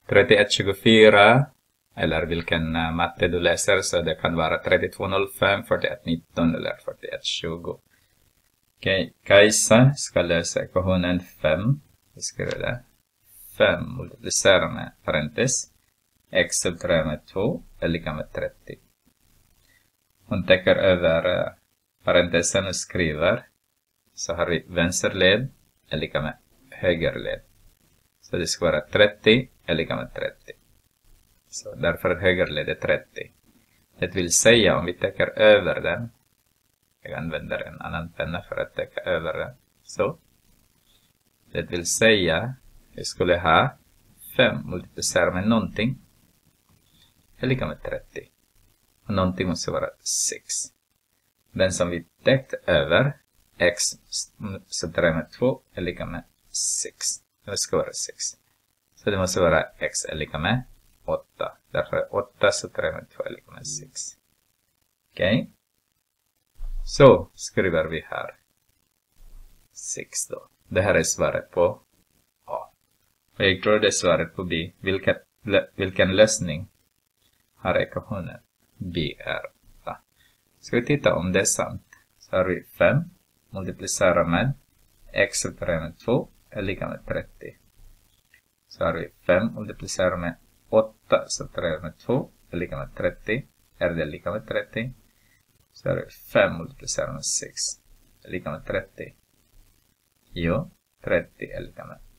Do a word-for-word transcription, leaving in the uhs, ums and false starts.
trettioett tjugofyra, eller vilken uh, matte du läser, så det kan vara trettiotvå noll fem, fyrtioett nitton eller fyrtioett tjugo. Okej, okay. Kajsa ska lösa ekvationen fem. Vi skriver det. fem multiplicerar med parentes. X subtraherar med två är lika med trettio. Hon täcker över uh, parentesen och skriver. Så har vi vänsterled är lika med högerled. Så det ska vara trettio är lika med trettio. Så därför är högerled är trettio. Det vill säga om vi täcker över den. Jag använder en annan penna för att täcka över den. Så. Det vill säga vi skulle ha fem multiplicerat med någonting. Är lika med trettio. Och någonting måste vara sex. Den som vi täckt över. X subtraherat med två är lika med sex. Det ska vara sex. Så det måste vara x är lika med åtta. Därför är åtta subtraherat med två är lika med sex. Okej. Okay. Så skriver vi här sex då. Det här är svaret på A. Och jag tror det är svaret på B. Vilken, vilken lösning har ekvationen? B är åtta. Ska vi titta om det är sant. Så har vi fem. Multiplicera med x subtraherat med två är lika med trettio. Så har vi fem multiplicera med åtta subtraherat med två är lika med trettio. Är det lika med trettio? Så har vi fem multiplicera med sex är lika med trettio. Jo, trettio är lika med